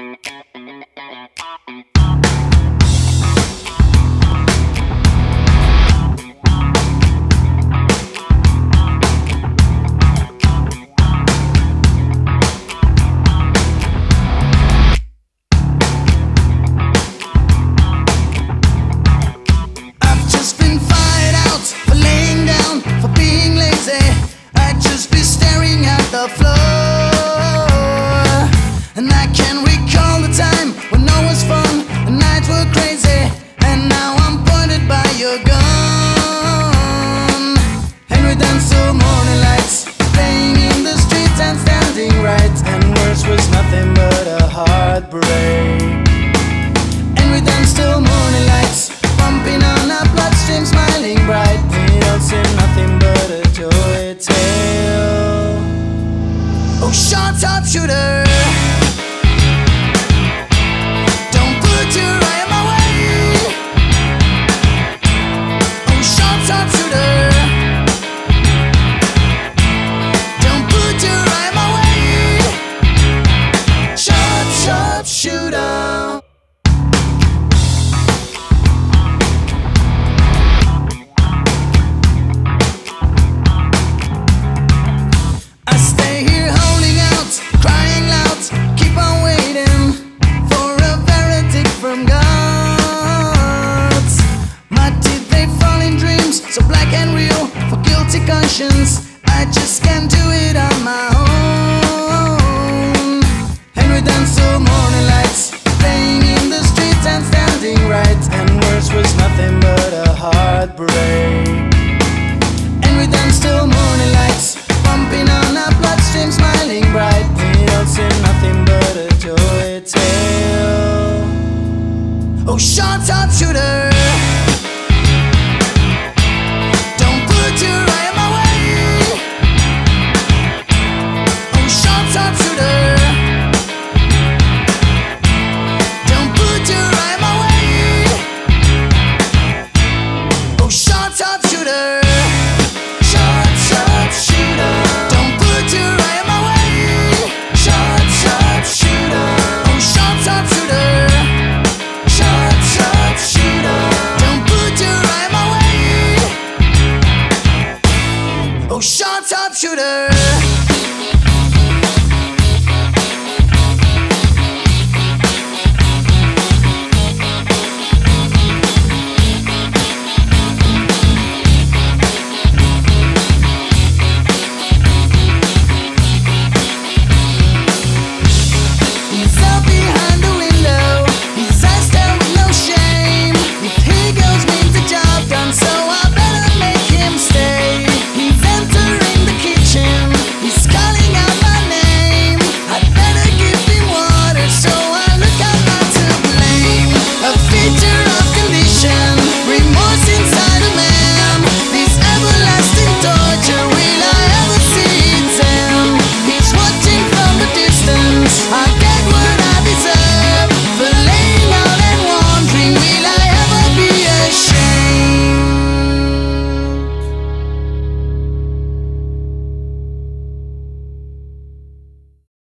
The floor, and I can recall the time when all was fun, the nights were crazy, and now I'm pointed by your gun. And we danced till morning lights, playing in the streets and standing right, and worse was nothing but a heartbreak. And we danced till morning lights, pumping on our bloodstream, smiling bright. We don't see nothing but a joy tale. Oh, Sharpshooter.